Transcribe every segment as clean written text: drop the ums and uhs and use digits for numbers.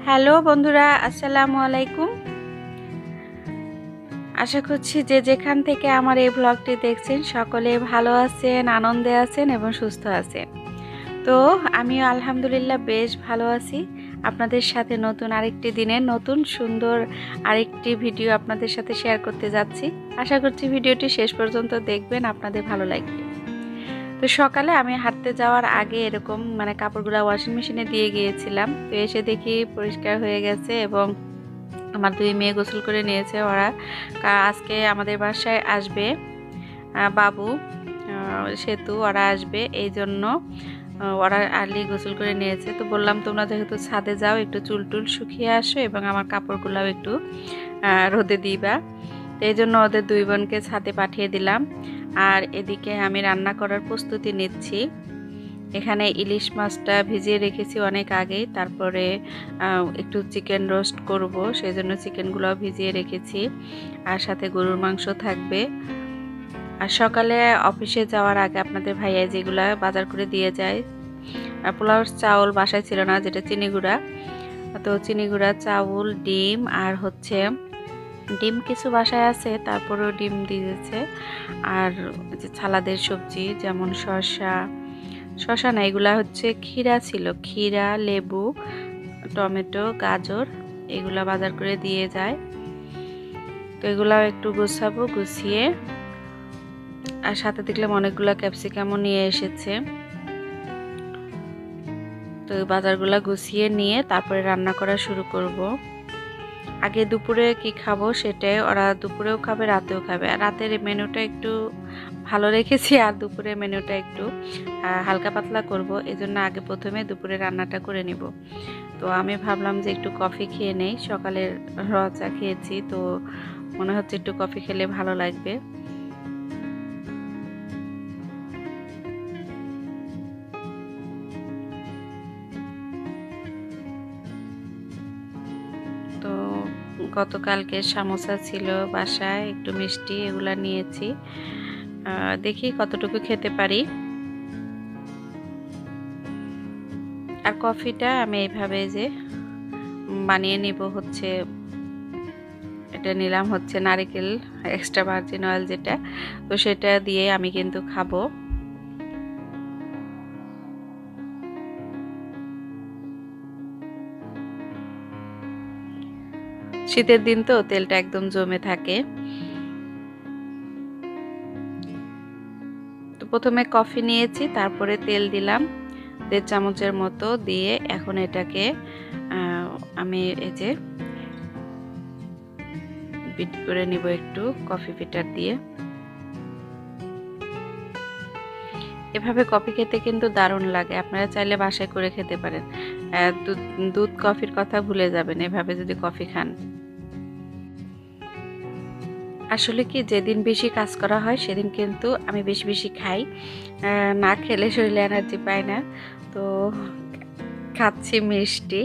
Hello বন্ধুরা, আসসালামু আলাইকুম। আশা করছি যে যেখান থেকে আমার এই ব্লগটি দেখছেন সকলে ভালো আছেন, আনন্দে আছেন এবং সুস্থ আছেন। তো আমিও আলহামদুলিল্লাহ বেশ ভালো আছি। আপনাদের সাথে নতুন আরেকটি দিনের নতুন সুন্দর আরেকটি ভিডিও আপনাদের সাথে শেয়ার করতে যাচ্ছি। আশা করছি ভিডিওটি শেষ পর্যন্ত দেখবেন, আপনাদের ভালো লাগবে। তো সকালে আমি হাঁটতে যাওয়ার আগে এরকম কাপড়গুলো ওয়াশিং মেশিনে দিয়ে গিয়েছিলাম। তো এসে দেখি পরিষ্কার হয়ে গেছে এবং আমার দুই মেয়ে গোসল করে নিয়েছে। ওরা আজকে আমাদের বাসায় আসবে, বাবু সেতু ওরা আসবে, এই জন্য ওরা আর্লি গোসল করে নিয়েছে। তো বললাম তোমরা যেহেতু ছাদে যাও একটু চুল টুল শুকিয়ে আসো এবং আমার কাপড়গুলোও একটু রোদে দিবা। তো এই জন্য ওদের দুই বোনকে ছাদে পাঠিয়ে দিলাম। আর এদিকে আমি রান্না করার প্রস্তুতি নিচ্ছি। এখানে ইলিশ মাছটা ভিজিয়ে রেখেছি অনেক আগেই, তারপরে একটু চিকেন রোস্ট করব, সেই জন্য চিকেনগুলো ভিজিয়ে রেখেছি। আর সাথে গরুর মাংস থাকবে। আর সকালে অফিসে যাওয়ার আগে আপনাদের ভাইয়া যেগুলো বাজার করে দিয়ে যায়, পোলাও চাউল বাসায় ছিল না, যেটা চিনি গুঁড়া, তো চিনি গুঁড়া, চাউল, ডিম আর ডিম কিছু বাসায় আছে, তারপরেও ডিম দিয়েছে। আর যে সালাদের সবজি যেমন শসা না, এগুলা হচ্ছে ক্ষীরা ছিল, ক্ষীরা, লেবু, টমেটো, গাজর, এগুলা বাজার করে দিয়ে যায়। তো এগুলাও একটু গুছাবো, গুছিয়ে আর সাথে দেখলাম অনেকগুলা ক্যাপসিকামও নিয়ে এসেছে। তো বাজারগুলা গুছিয়ে নিয়ে তারপরে রান্না করা শুরু করব। আগে দুপুরে কি খাবো সেটাই, ওরা দুপুরেও খাবে রাতেও খাবে। আর রাতের মেনুটা একটু ভালো রেখেছি আর দুপুরের মেনুটা একটু হালকা পাতলা করব, এজন্য আগে প্রথমে দুপুরে রান্নাটা করে নিব। তো আমি ভাবলাম যে একটু কফি খেয়ে নেই, সকালের র চা খেয়েছি, তো মনে হচ্ছে একটু কফি খেলে ভালো লাগবে। তো গতকালকে সামোসা ছিল বাসায়, একটু মিষ্টি, এগুলা নিয়েছি। দেখি কতটুকু খেতে পারি। আর কফিটা আমি এইভাবে যে বানিয়ে নিব, হচ্ছে এটা নিলাম হচ্ছে নারকেল এক্সট্রা ভার্জিন অয়েল যেটা, তো সেটা দিয়ে আমি কিন্তু খাবো। শীতের দিন তো তেলটা একদম জমে থাকে। তো প্রথমে কফি নিয়েছি, তারপরে তেল দিলাম 1.5 চামচের মতো দিয়ে, এখন এটাকে আমি এই যে বিট করে নিব একটু কফি ফিটার দিয়ে। এভাবে কফি খেতে কিন্তু দারুণ লাগে, আপনারা চাইলে বাসায় করে খেতে পারেন। দুধ কফির কথা ভুলে যাবেন এভাবে যদি কফি খান। আসলে কি, যেদিন বেশি কাজ করা হয় সেদিন কিন্তু আমি বেশি বেশি খাই, না খেলে শরীরে এনার্জি পাই না। তো খাচ্ছি মিষ্টি।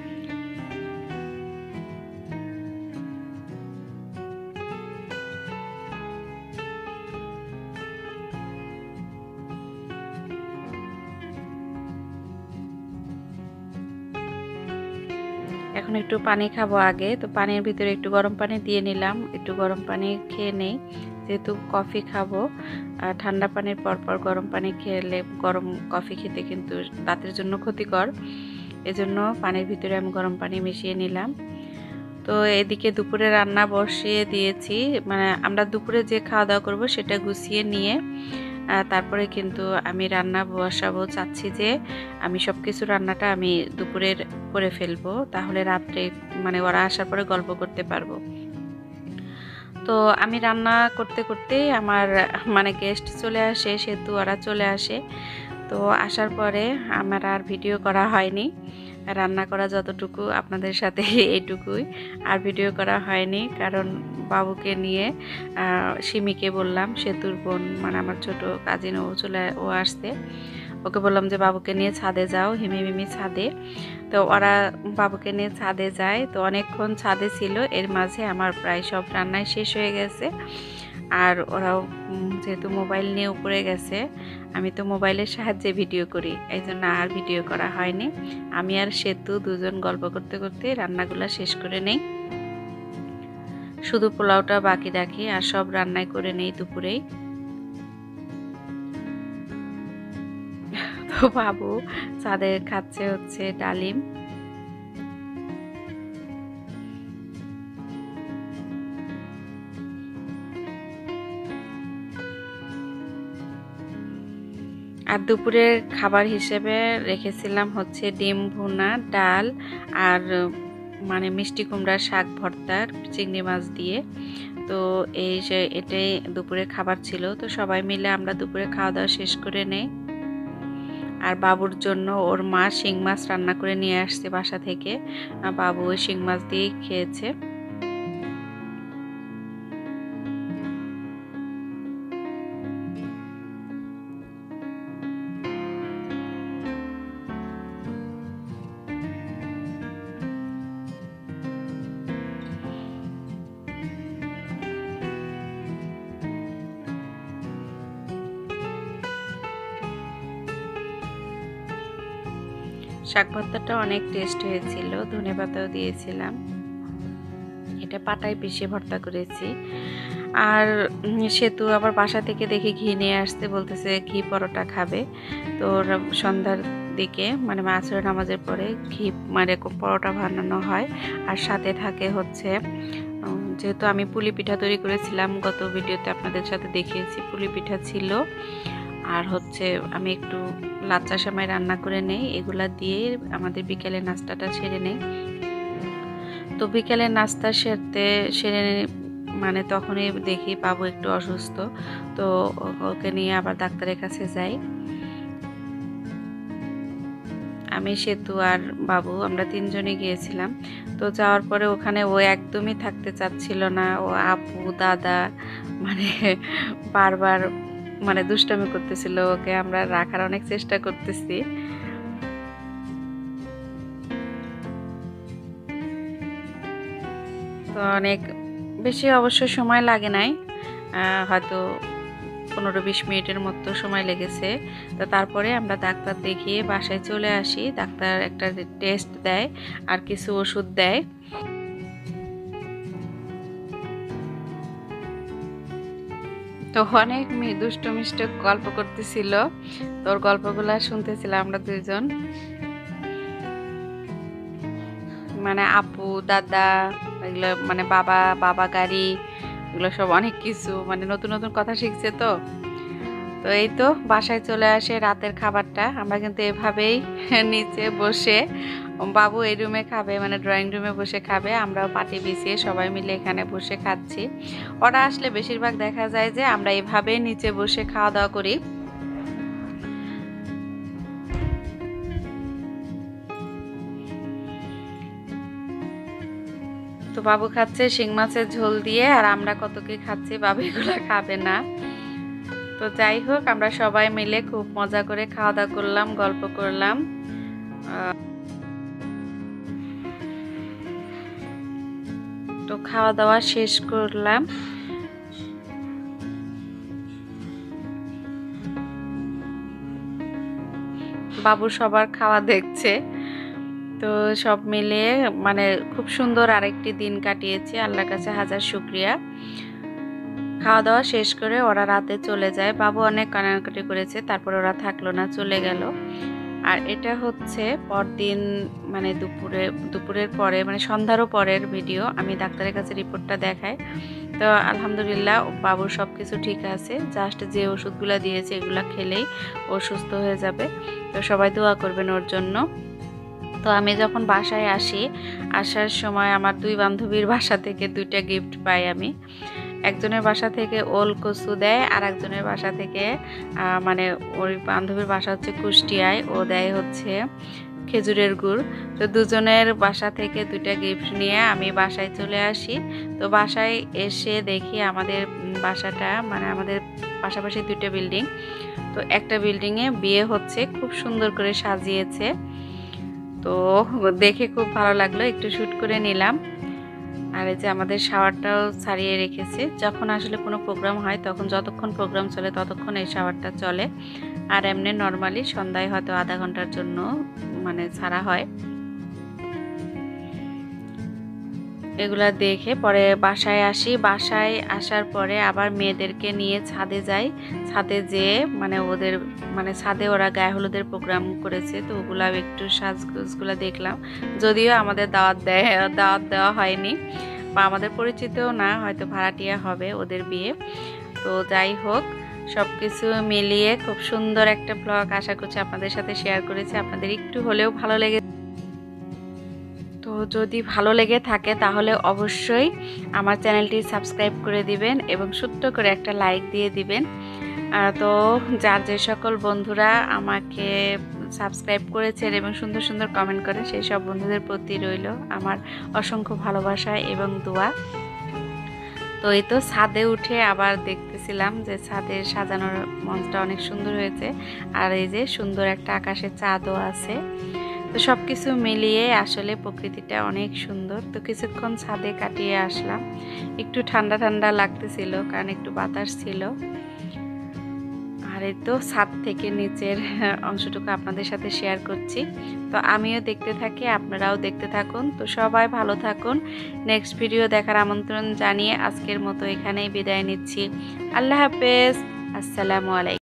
এখন একটু পানি খাবো আগে, তো পানির ভিতরে একটু গরম পানি দিয়ে নিলাম, একটু গরম পানি খেয়ে নেই, যেহেতু কফি খাবো। ঠান্ডা পানির পরপর গরম পানি খেলে, গরম কফি খেতে কিন্তু দাঁতের জন্য ক্ষতিকর, এজন্য পানির ভিতরে আমি গরম পানি মিশিয়ে নিলাম। তো এদিকে দুপুরে রান্না বসিয়ে দিয়েছি, আমরা দুপুরে যে খাওয়া দাওয়া করবো সেটা গুছিয়ে নিয়ে তারপরে কিন্তু আমি রান্না বসাবো। চাচ্ছি যে আমি সব কিছু রান্নাটা আমি দুপুরের করে ফেলবো, তাহলে রাত্রে ওরা আসার পরে গল্প করতে পারবো। তো আমি রান্না করতে করতে আমার গেস্ট চলে আসে, সেহেতু ওরা চলে আসে। তো আসার পরে আমার আর ভিডিও করা হয়নি, রান্না করা যতটুকু আপনাদের সাথে এইটুকুই, আর ভিডিও করা হয়নি। কারণ বাবুকে নিয়ে সিমিকে বললাম, সেতুর বোন আমার ছোট কাজিন, ও আসছে, ওকে বললাম যে বাবুকে নিয়ে ছাদে যাও, হিমি ছাদে। তো ওরা বাবুকে নিয়ে ছাদে যায়। তো অনেকক্ষণ ছাদে ছিল, এর মাঝে আমার প্রায় সব রান্নাই শেষ হয়ে গেছে। আর ওরাও যেহেতু মোবাইল নিয়ে উপরে গেছে, আমি তো মোবাইলের সাহায্যে ভিডিও করি, এই জন্য আর ভিডিও করা হয়নি। আমি আর সেতু দুজন গল্প করতে করতে রান্নাগুলো শেষ করে নেই, শুধু পোলাওটা বাকি রাখি, আর সব রান্নাই করে নেই দুপুরেই। তো বাবু ছাদে খাচ্ছে হচ্ছে ডালিম। আর দুপুরের খাবার হিসেবে রেখেছিলাম হচ্ছে ডিম ভুনা, ডাল, আর মানে মিষ্টি কুমড়ার শাক ভর্তা চিংড়ি মাছ দিয়ে। তো এটাই দুপুরের খাবার ছিল। তো সবাই মিলে আমরা দুপুরে খাওয়া দাওয়া শেষ করে নেই। আর বাবুর জন্য ওর মা শিং মাছ রান্না করে নিয়ে আসছে বাসা থেকে, বাবু ওই শিং মাছ দিয়েই খেয়েছে। শাক ভর্তাটা অনেক টেস্ট হয়েছিল, ধনেপাতাও দিয়েছিলাম। এটা পাটায় পিষে ভর্তা করেছি। আর সেতু আবার বাসা থেকে দেখে ঘি নিয়ে আসতে, বলতেছে ঘি পরোটা খাবে। তো সন্ধ্যার দিকে মানে আসরের নামাজের পরে ঘি মানে পরোটা বানানো হয়। আর সাথে থাকে হচ্ছে, যেহেতু আমি পুলি পিঠা তৈরি করেছিলাম, গত ভিডিওতে আপনাদের সাথে দেখিয়েছি, পুলি পিঠা ছিল। আর হচ্ছে আমি একটু লাচ্চা সেমাই রান্না করে নেই, এগুলা দিয়ে আমাদের বিকেলের নাস্তাটা সেরে নেই। তো বিকেলের নাস্তা সেরে মানে তখনই দেখি বাবু একটু অসুস্থ। তো ওকে নিয়ে আবার ডাক্তারের কাছে যাই। আমি, সেতু আর বাবু আমরা তিনজনই গিয়েছিলাম। তো যাওয়ার পরে ওখানে ও একদমই থাকতে চাচ্ছিল না। ও আপু দাদা মানে বারবার মানে দুষ্টামি করতেছিল, ওকে আমরা রাখার অনেক চেষ্টা করতেছি। তো অনেক বেশি অবশ্য সময় লাগে নাই, হয়তো 15-20 মিনিটের মতো সময় লেগেছে। তো তারপরে আমরা ডাক্তার দেখিয়ে বাসায় চলে আসি। ডাক্তার একটা টেস্ট দেয় আর কিছু ওষুধ দেয়। তো অনেক দুষ্ট মিষ্ট গল্প করতেছিল, তোর গল্পগুলা শুনতেছিলাম আমরা দুইজন, মানে আপু দাদা এগুলো, মানে বাবা বাবা গাড়ি, এগুলো সব অনেক কিছু, মানে নতুন নতুন কথা শিখছে। তো তো এই তো বাসায় চলে আসে রাতের খাবারটা। আমরা কিন্তু এভাবেই নিচে বসে, বাবু এই রুমে খাবে মানে ড্রয়িং রুমে বসে খাবে, আমরাও পাটি বিছিয়ে সবাই মিলে এখানে বসে খাচ্ছি। ওরা আসলে বেশিরভাগ দেখা যায় যে আমরা এভাবেই নিচে বসে খাওয়া দাওয়া করি। তো বাবু খাচ্ছে শিং মাছের ঝোল দিয়ে, আর আমরা কত কি খাচ্ছি, বাবু এগুলো খাবে না। তো যাই হোক, আমরা সবাই মিলে খুব মজা করে খাওয়া দাওয়া করলাম, গল্প করলাম। তো খাওয়া দাওয়া শেষ করলাম। বাবু সবার খাওয়া দেখছে। তো সব মিলিয়ে মানে খুব সুন্দর আরেকটি দিন কাটিয়েছি, আল্লাহর কাছে হাজার শুকরিয়া। খাওয়া দাওয়া শেষ করে ওরা রাতে চলে যায়। বাবু অনেক কান্নাকাটি করেছে, তারপর ওরা থাকলো না, চলে গেল। আর এটা হচ্ছে পরদিন মানে দুপুরের পরে মানে সন্ধ্যারও পরের ভিডিও। আমি ডাক্তারের কাছে রিপোর্টটা দেখাই। তো আলহামদুলিল্লাহ বাবুর সব কিছু ঠিক আছে, জাস্ট যে ওষুধগুলো দিয়েছে এগুলো খেলেই ও সুস্থ হয়ে যাবে। তো সবাই দোয়া করবেন ওর জন্য। তো আমি যখন বাসায় আসি, আসার সময় আমার দুই বান্ধবীর বাসা থেকে দুইটা গিফট পাই আমি। একজনের বাসা থেকে ওল কচু দেয়, আর একজনের বাসা থেকে মানে ওই বান্ধবীর বাসা হচ্ছে কুষ্টিয়ায়, ও দেয় হচ্ছে খেজুরের গুড়। তো দুজনের বাসা থেকে দুইটা গিফট নিয়ে আমি বাসায় চলে আসি। তো বাসায় এসে দেখি আমাদের বাসাটা মানে আমাদের পাশাপাশি দুইটা বিল্ডিং। তো একটা বিল্ডিংয়ে বিয়ে হচ্ছে, খুব সুন্দর করে সাজিয়েছে। তো দেখে খুব ভালো লাগলো, একটু শ্যুট করে নিলাম। আর এই যে আমাদের শাওয়ারটাও ছাড়িয়ে রেখেছে, যখন আসলে কোনো প্রোগ্রাম হয় তখন, যতক্ষণ প্রোগ্রাম চলে ততক্ষণ এই শাওয়ারটা চলে। আর এমনি নর্মালি সন্ধ্যায় হয়তো আধা ঘন্টার জন্য মানে ছাড়া হয়। এগুলা দেখে পরে বাসায় আসি, বাসায় আসার পরে আবার মেয়েদেরকে নিয়ে ছাদে যাই। ছাদে যেয়ে মানে ওদের মানে ছাদে ওরা গায়ে হলুদের প্রোগ্রাম করেছে, তো ওগুলা একটু সাজগোজগুলো দেখলাম। যদিও আমাদের দাওয়াত দেওয়া হয়নি, বা আমাদের পরিচিতও না, হয়তো ভাড়াটিয়া হবে ওদের বিয়ে। তো যাই হোক, সব কিছু মিলিয়ে খুব সুন্দর একটা ব্লগ আশা করছি আপনাদের সাথে শেয়ার করেছি। আপনাদের একটু হলেও ভালো লেগে, তো যদি ভালো লেগে থাকে তাহলে অবশ্যই আমার চ্যানেলটি সাবস্ক্রাইব করে দিবেন এবং ছোট্ট করে একটা লাইক দিয়ে দিবেন। তো যার যে সকল বন্ধুরা আমাকে সাবস্ক্রাইব করেছেন এবং সুন্দর সুন্দর কমেন্ট করেন, সেই সব বন্ধুদের প্রতি রইল আমার অসংখ্য ভালোবাসা এবং দোয়া। তো এই তো ছাদে উঠে আবার দেখতেছিলাম যে ছাদের সাজানোর মঞ্চটা অনেক সুন্দর হয়েছে, আর এই যে সুন্দর একটা আকাশের চাঁদও আছে। তো সব কিছু মিলিয়ে আসলে প্রকৃতিটা অনেক সুন্দর। তো কিছুক্ষণ ছাদে কাটিয়ে আসলাম, একটু ঠান্ডা ঠান্ডা লাগতেছিল কারণ একটু বাতাস ছিল। আর এই তো ছাদ থেকে নিচের অংশটুকু আপনাদের সাথে শেয়ার করছি। তো আমিও দেখতে থাকি, আপনারাও দেখতে থাকুন। তো সবাই ভালো থাকুন। নেক্সট ভিডিও দেখার আমন্ত্রণ জানিয়ে আজকের মতো এখানেই বিদায় নিচ্ছি। আল্লাহ হাফেজ, আসসালামু আলাইকুম।